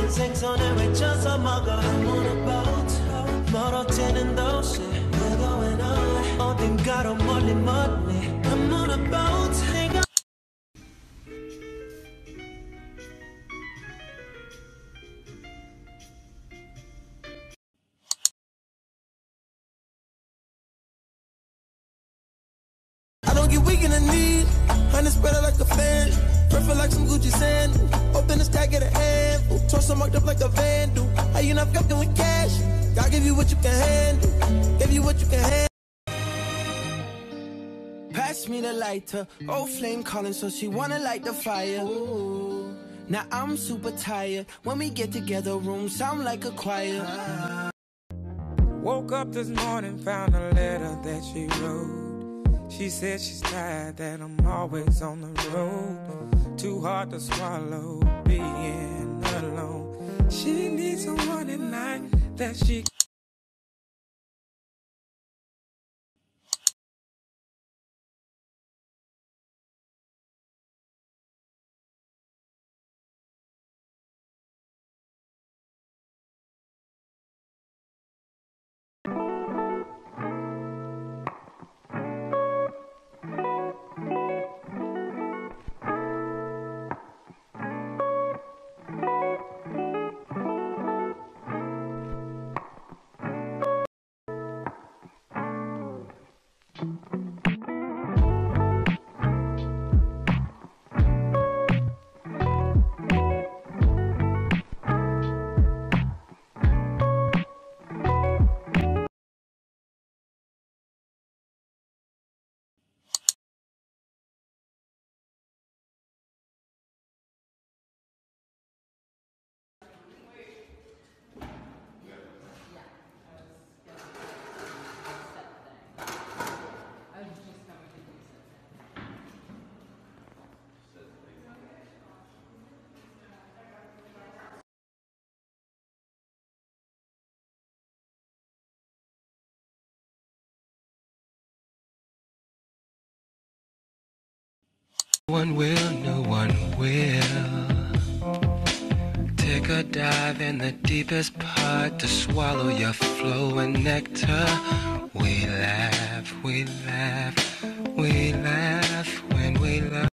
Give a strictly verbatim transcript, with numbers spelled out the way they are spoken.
생선을 외쳐서 먹어. I'm on a boat. 멀어지는 도시. We're going away. 어딘가로 멀리 멀리. I'm on a boat. 내가 I don't get weak in the knee. Honey spread it like a fan. Perfect like some Gucci sand. Open the stack, get a handful. Torso marked up like a vandal. How you not fucking with cash? God give you what you can handle. Give you what you can handle. Pass me the lighter. Old flame calling, so she wanna light the fire. Ooh. Now I'm super tired. When we get together, room sound like a choir. Woke up this morning, found a letter that she wrote. She said she's tired, that I'm always on the road. Too hard to swallow, being alone. She needs someone at night that she No one will, no one will take a dive in the deepest part to swallow your flowing nectar. We laugh, we laugh, we laugh when we laugh.